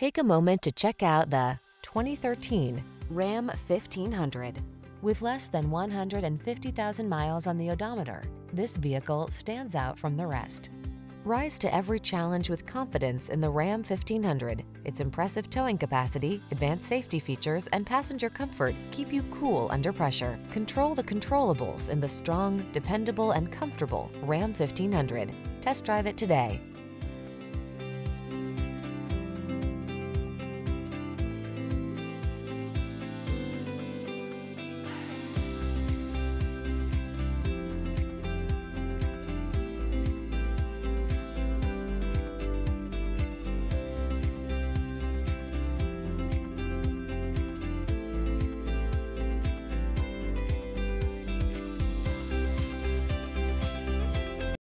Take a moment to check out the 2013 Ram 1500. With less than 150,000 miles on the odometer, this vehicle stands out from the rest. Rise to every challenge with confidence in the Ram 1500. Its impressive towing capacity, advanced safety features, and passenger comfort keep you cool under pressure. Control the controllables in the strong, dependable, and comfortable Ram 1500. Test drive it today.